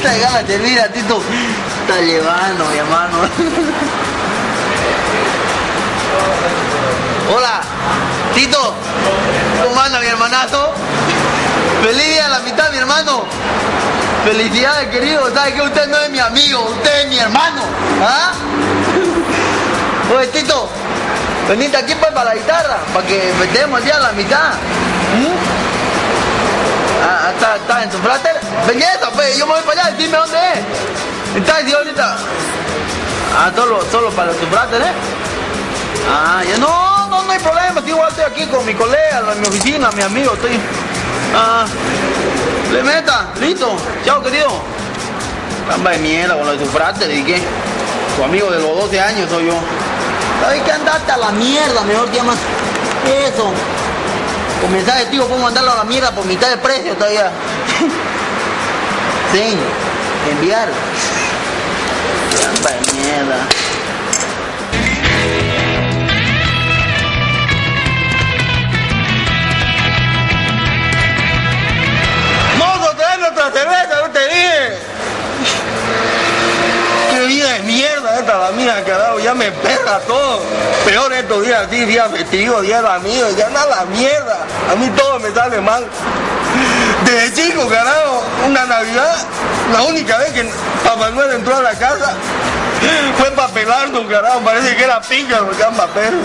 Esta gana de servir a Tito. Está llevando, mi hermano. Hola, Tito. ¿Cómo anda, mi hermanazo? Feliz día a la mitad, mi hermano. Felicidades, querido. ¿Sabe que usted no es mi amigo? Usted es mi hermano. ¿Ah? Oye, Tito, venite aquí pues para la guitarra, para que metemos el día a la mitad. ¿Estás en tu fráter? Ven eso, pues, yo me voy para allá, dime dónde es. ¿Estás ahí ahorita? Solo para tu fráter, ¿eh? Ya no hay problema, igual estoy aquí con mi colega, en mi oficina, mi amigo, estoy... le meta, listo, chao querido. Camba de mierda con lo de tu fráter, ¿y qué? Tu amigo de los 12 años soy yo. ¿Sabes qué? Andate a la mierda, mejor te llamas eso. Con mensaje, tío, puedo mandarlo a la mierda por mitad de precio todavía. Sí, enviar. Camba de mierda. Otra cerveza, no te dije. Qué vida de mierda esta la mía, carajo, ya me pega todo. Peor estos días así, días festivos, días amigos, ya nada la mierda. A mí todo me sale mal. Desde chico, carajo, una Navidad, la única vez que Papá Noel entró a la casa fue para pelarnos, carajo, parece que era pícaro el campapero.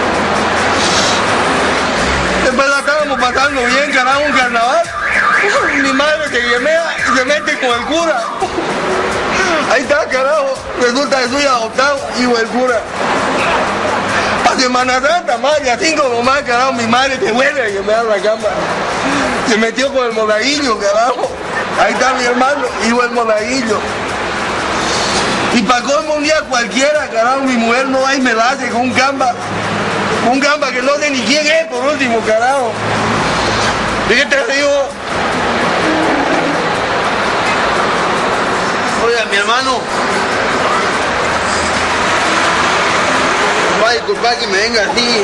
Después la estábamos pasando bien, carajo, un carnaval. Mi madre se llamea y se mete con el cura. Ahí está, carajo. Resulta que soy adoptado, hijo del cura. Para Semana Santa, más de a 5 nomás, carajo, mi madre se vuelve y me da la cama. Se metió con el monaguillo, carajo. Ahí está mi hermano, hijo del monaguillo. Y para colmo un día cualquiera, carajo, mi mujer no va y me la hace con un gamba. Un gamba que no sé ni quién es, por último, carajo. ¿De qué te digo? Oiga, mi hermano. Va a disculpar que me venga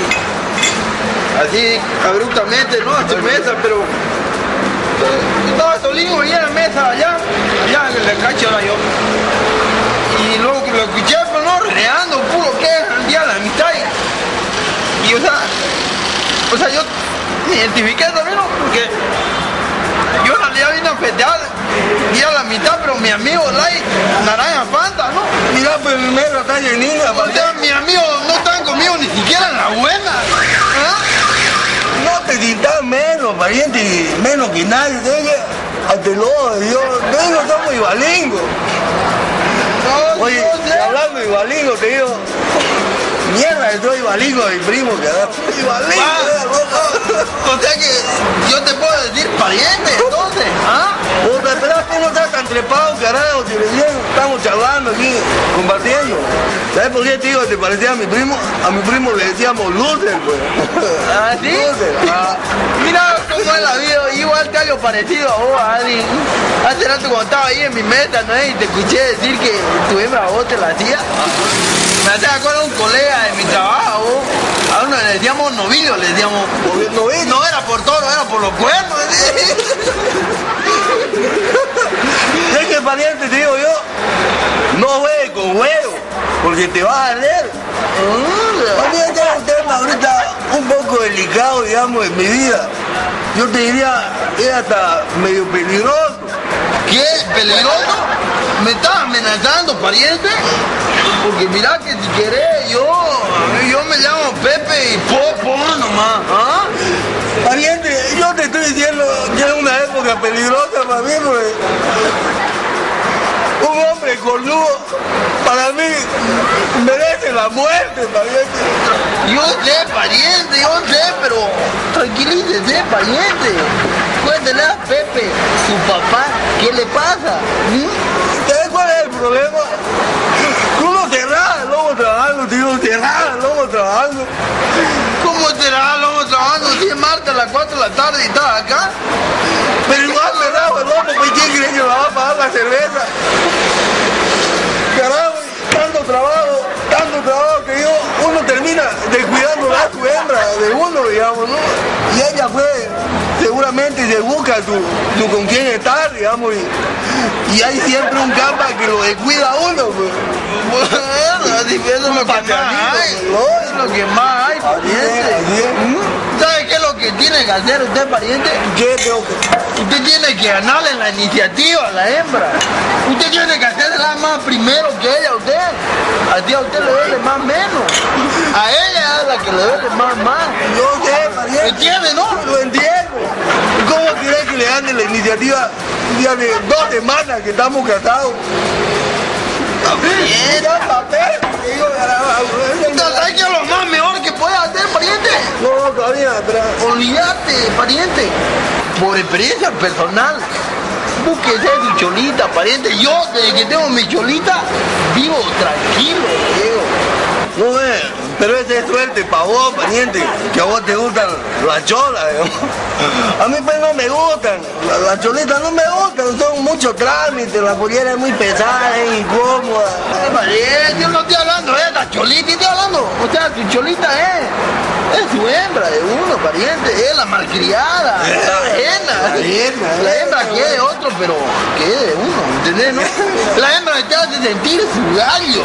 así abruptamente, ¿no? A su mesa, pero... Yo estaba solito ahí en la mesa, allá en el cacho era yo. Y luego que lo escuché, pues no, reneando, puro queja, el día a la mitad. Y o sea, yo me identifiqué también, ¿no? Porque yo en realidad vine a festear y a la mitad, pero mi amigo Lai, naranja Fanta, ¿no? Mira, pues mi mesa está llenita. O sea, mis amigos no están conmigo ni siquiera en la buena. No te sientas menos, pariente, menos que nadie. Hasta luego, yo somos igualingos. Oye, hablando de igualingos, te digo... Mierda, soy igualingo de mi primo, carajo. Igualingo, o sea que yo te puedo decir pariente, entonces, ¿ah? Puta, pero tú no estás tan trepado, carajo, si recién estamos charlando aquí, compartiendo. ¿Sabes por qué te digo que te parecía a mi primo? A mi primo le decíamos Luther, pues. ¿Ah, sí? Luther, Mira cómo es la vida, igual que algo parecido a vos, Adri. Hace rato cuando estaba ahí en mi mesa, ¿no? Y te escuché decir que tu hembra a vos te la hacía. Me hace acuerdo un colega de mi trabajo, a uno le decíamos novillo, le decíamos... ¿Novillo? No era por toro, era por los cuernos. Es que pariente, te digo yo, no juegue con huevo, porque te vas a arder. También tengo un tema ahorita un poco delicado, digamos, en mi vida. Yo te diría, es hasta medio peligroso. ¿Qué? ¿Peligroso? ¿Me estás amenazando, pariente? Porque mira que si querés, yo me llamo Pepe y Popo nomás. ¿Ah? Pariente, yo te estoy diciendo que es una época peligrosa para mí, porque un hombre cornudo para mí merece la muerte, pariente. Yo sé, pariente, yo sé, pero tranquilícese, pariente. Cuéntele a Pepe, su papá, ¿qué le pasa? ¿Sabes cuál es el problema? Uno te raja el lomo trabajando, tío, te raja el lomo trabajando. ¿Cómo te raja el lomo trabajando? Si es martes a las 4 de la tarde y estás acá. Pero igual me rajo el lomo, pues ¿quién cree que me va a pagar la cerveza? Carajo, tanto trabajo que uno termina descuidando a su hembra de uno, digamos, ¿no? Y ella fue seguramente obviamente se busca tu con quién estar, digamos, y hay siempre un capa que lo descuida a uno, pues. Bueno, así es lo que más hay. Es lo que más hay, pariente. ¿Sabe qué es lo que tiene que hacer usted, pariente? ¿Qué tengo que...? Usted tiene que ganarle la iniciativa a la hembra. Usted tiene que hacerla más primero que ella a usted. Así a usted le duele más menos. A ella es la que le duele más. No sé, pariente. ¿Entiende, no? Lo entiendo. ¿Cómo quiere que le gane la iniciativa ya de 2 semanas que estamos casados? Mira, papel. ¿Sabes qué es lo más mejor que puede hacer, pariente? No, todavía atrás. Olvídate, pariente. Por experiencia personal, búsquese su cholita, pariente. Yo, desde que tengo mi cholita, vivo tranquilo, Diego. No ve, pero esa es suerte para vos, pariente, que a vos te gustan las cholas, digamos. A mí pues no me gustan, las cholitas no me gustan, son muchos trámites, la pollera es muy pesada, es incómoda. Pariente, yo no estoy hablando de esta cholita, estoy hablando, o sea, su cholita es su hembra de uno, pariente, es la malcriada, la ajena. La hembra que es de otro, pero que es de uno, ¿entendés, no? La hembra te hace sentir su gallo.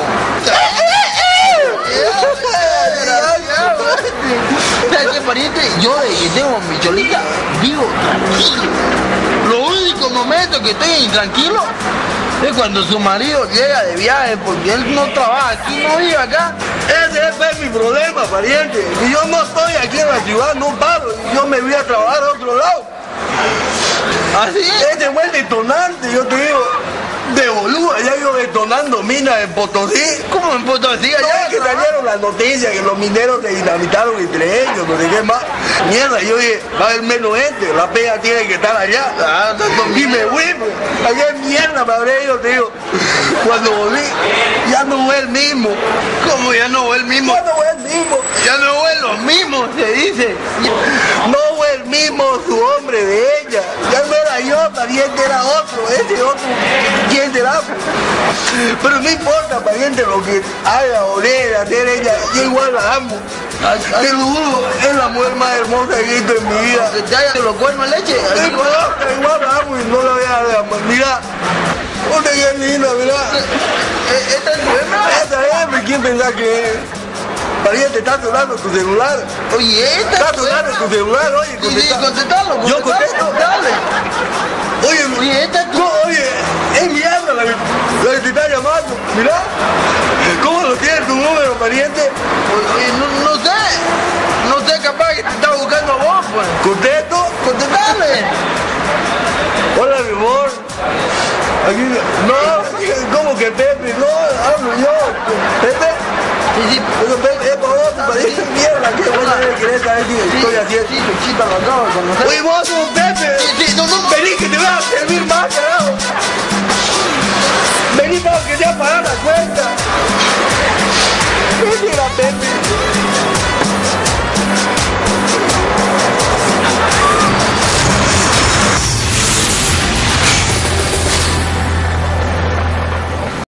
¿Sabes qué, pariente? Yo desde que tengo mi cholita vivo tranquilo. Los únicos momentos que estoy intranquilo es cuando su marido llega de viaje porque él no trabaja aquí, no vive acá. Ese es mi problema, pariente. Y yo no estoy aquí en la ciudad, no paro. Y yo me voy a trabajar a otro lado. Así es. Ese fue el detonante, yo te digo. De boluda, ya yo detonando minas en Potosí. ¿Cómo en Potosí? No, Allá es que salieron las noticias que los mineros se dinamitaron entre ellos, no sé qué más. Mierda, yo dije, va a haber menos gente, la pega tiene que estar allá. Y me fui, pues. Allá es mierda, me habré ido, te digo. Cuando volví, ya no fue el mismo. ¿Cómo ya no fue el mismo? Ya no fue el mismo. Ya no fue lo mismo, se dice. No fue el mismo su hombre de ella. Ya no era yo, pariente, era otro. Ese otro, ¿quién será? Pero no importa, pariente, lo que haga o debe hacer ella, yo igual la amo. Te lo juro, es la mujer más hermosa que he visto en mi vida. Que te haya los cuernos de leche. No importa, igual la amo y no la voy a dejar. Mira, usted que es linda, mira. ¿Esta es tu hembra? Esta es, ¿quién pensás que es? Pariente, está sonando tu celular. Oye, esta Está es tu sonando hembra. tu celular, oye, Sí, contestalo. Yo contesto. Dale. Oye, esta es tu... oye, es mierda la que te está llamando. Mirá, ¿cómo lo tiene tu número, pariente? Oye, no sé, capaz que te está buscando a vos, pues. ¿Contesto? Contestale. Hola, mi amor. Aquí, no, ¿cómo que Pepe? No, hablo yo. ¿Pepe? Sí. Pero Pepe, es para vos, parece mierda. ¿Qué voy a querer saber si estoy haciendo? Sí, Luchita lo acabo de conocer. Oye, vos sos Pepe. Sí, no. Vení que te voy a servir más, carajo. Vení para que ya pagar la cuenta.